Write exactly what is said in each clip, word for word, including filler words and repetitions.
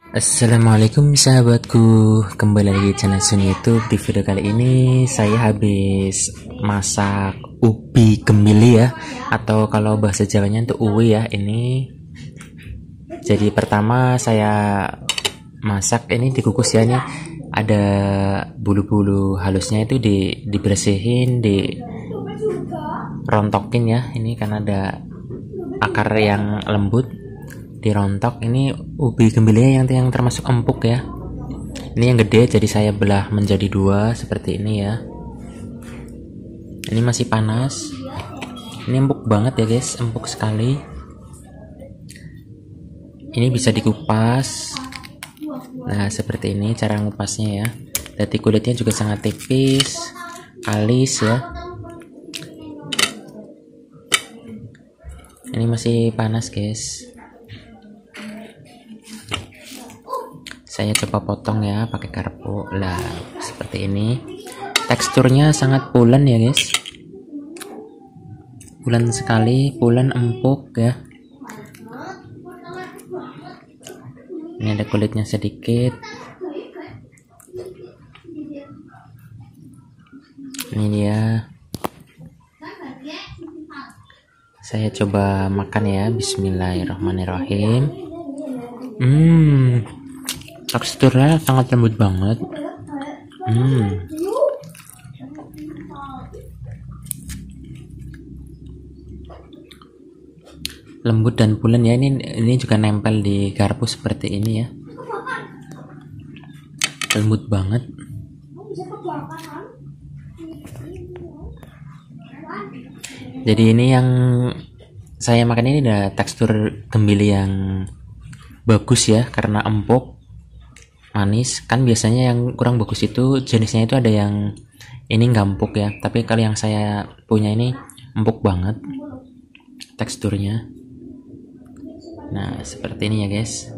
Assalamualaikum sahabatku, kembali lagi di channel Sun YouTube. Di video kali ini saya habis masak ubi gemili ya, atau kalau bahasa Jawanya itu uwi ya. Ini jadi pertama saya masak ini dikukus ya. Ini ada bulu-bulu halusnya itu di dibersihin, dirontokin ya. Ini kan ada akar yang lembut, dirontok. Ini ubi gembilinya yang yang termasuk empuk ya. Ini yang gede, jadi saya belah menjadi dua seperti ini ya. Ini masih panas. Ini empuk banget ya guys, empuk sekali. Ini bisa dikupas. Nah seperti ini cara ngupasnya ya. Jadi kulitnya juga sangat tipis, alis ya. Ini masih panas guys. Saya coba potong ya pakai garpu lah, seperti ini. Teksturnya sangat pulen ya guys, pulen sekali, pulen empuk ya. Ini ada kulitnya sedikit. Ini dia. Saya coba makan ya. Bismillahirrahmanirrahim. Hmm, teksturnya sangat lembut banget. Hmm. Lembut dan pulen ya. Ini ini juga nempel di garpu seperti ini ya. Lembut banget. Jadi ini yang saya makan ini ada tekstur gembili yang bagus ya, karena empuk, manis. Kan biasanya yang kurang bagus itu jenisnya itu ada yang ini nggak empuk ya, tapi kalau yang saya punya ini empuk banget teksturnya. Nah seperti ini ya guys,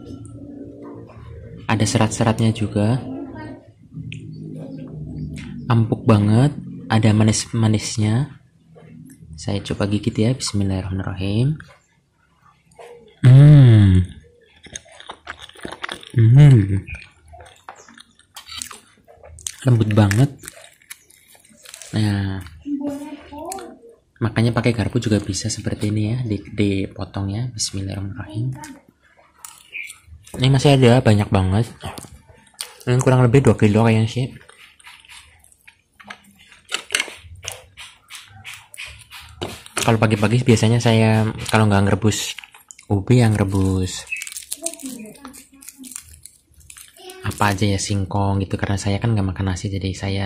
ada serat-seratnya juga, empuk banget, ada manis-manisnya. Saya coba gigit ya. Bismillahirrahmanirrahim. Hmm. Hmm. Lembut banget. Nah, makanya pakai garpu juga bisa seperti ini ya, dipotong ya. Bismillahirrahmanirrahim. Ini masih ada banyak banget. Ini kurang lebih dua kilo kayaknya sih. Kalau pagi-pagi biasanya saya kalau nggak ngerebus ubi, yang rebus apa aja ya, singkong gitu, karena saya kan nggak makan nasi, jadi saya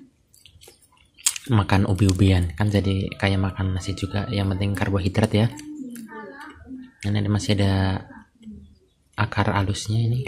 makan ubi-ubian kan, jadi kayak makan nasi juga, yang penting karbohidrat ya. Ini masih ada akar halusnya ini.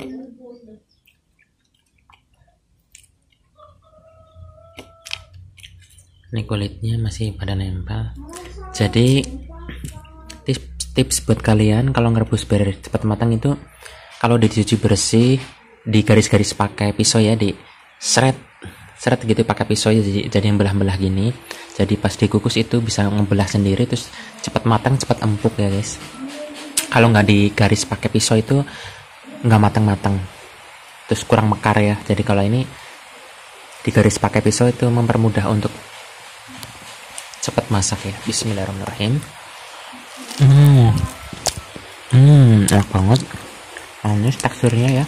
Ini kulitnya masih pada nempel. Jadi tips tips buat kalian kalau ngerebus biar cepat matang itu, kalau dicuci bersih, di garis-garis pakai pisau ya, di seret seret gitu pakai pisau ya, jadi, jadi yang belah-belah gini. Jadi pas dikukus itu bisa ngebelah sendiri, terus cepat matang, cepat empuk ya guys. Kalau nggak di garis pakai pisau itu nggak matang-matang, terus kurang mekar ya. Jadi kalau ini di garis pakai pisau itu mempermudah untuk cepat masak ya. Bismillahirrahmanirrahim. Hmm, hmm, enak banget, manis teksturnya ya.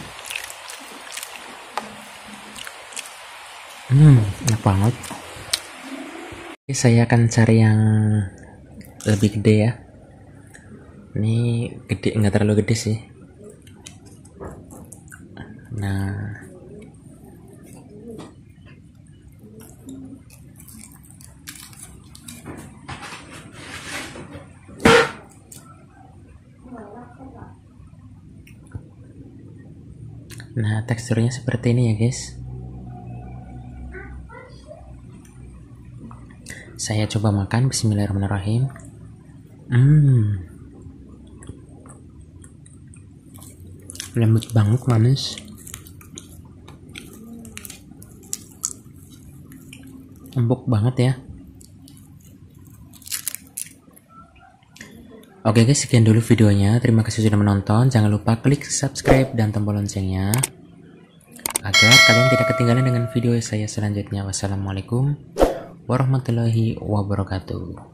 Hmm, enak banget. Oke, saya akan cari yang lebih gede ya. Ini gede, nggak terlalu gede sih. Nah, nah teksturnya seperti ini ya guys. Saya coba makan. Bismillahirrahmanirrahim. Hmm, lembut banget, manis, empuk banget ya. Oke guys, sekian dulu videonya. Terima kasih sudah menonton. Jangan lupa klik subscribe dan tombol loncengnya agar kalian tidak ketinggalan dengan video saya selanjutnya. Wassalamualaikum warahmatullahi wabarakatuh.